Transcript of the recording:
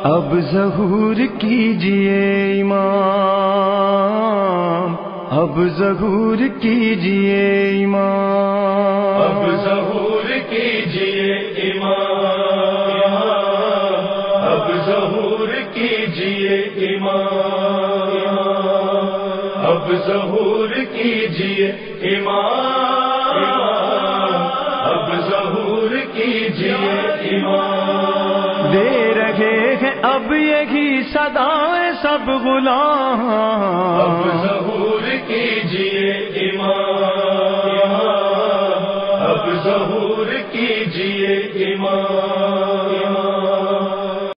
अब ज़हूर कीजिए इमाम, अब ज़हूर कीजिए इमाम, अब ज़हूर कीजिए इमाम, अब ज़हूर कीजिए इमाम, अब ज़हूर कीजिए इमाम, अब ज़हूर कीजिए इमाम। दे रहे हैं अब यही सदाएं सब गुलाम, अब ज़हूर